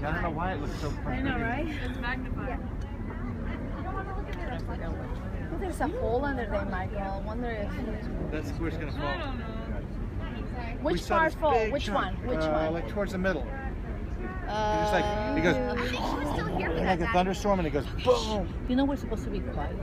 I don't know why it looks so I know, right? It's magnified. Yeah. Oh, there's a hole under there, Michael. I wonder if... That's where it's going to fall. I don't know. Which part fall? Which one? Which one? Like towards the middle. It's like, it goes, She was still here for like a thunderstorm, and it goes boom. You know we're supposed to be quiet.